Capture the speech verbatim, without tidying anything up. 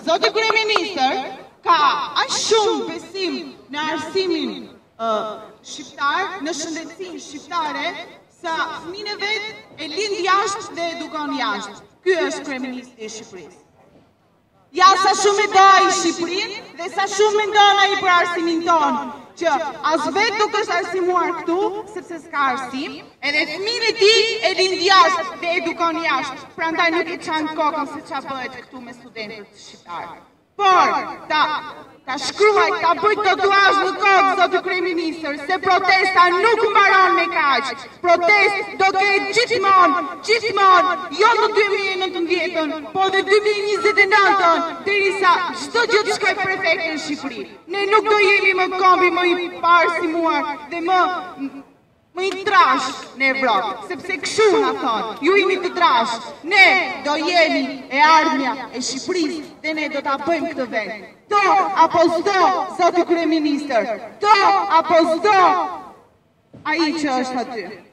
Zoti kryeministër ka aq shumë besim në arsimin shqiptar, në shëndetësinë shqiptare, sa fëmijën e vet e lind jashtë dhe edukon jashtë. Ky është kryeministri i Shqipërisë. Ja sa shumë e do ai Shqipërinë dhe sa shumë mendon ai për arsimin tonë, që as vetë nuk është arsimuar këtu, sepse s'ka arsim, edhe fëmijën e tij e lind jashtë dhe edukon jashtë. Prandaj nuk i çan kokën se ç'a bëhet këtu me studentët shqiptarë. Por, ta, ta shkruaj, ta bëj tatuazh në kokë, zoti kryeministër, se protesta nuk mbaron me kaq. Protest do ketë gjithmonë, gjithmonë, jo në dy mijë e nëntëmbëdhjetën, po dhe dy mijë e njëzet e nëntën, derisa çdo gjë të shkojë perfekte në Shqipëri. Ne nuk do jemi më kombi më i parësimuar dhe më më i trash në Evropë, sepse kështu na thonë, ju jeni të trash, ne do jemi e ardhmja e Shqipërisë dhe ne do ta bëjmë këtë vend. Do apo s'do, zoti kryeministër, do apo s'do ai që është aty.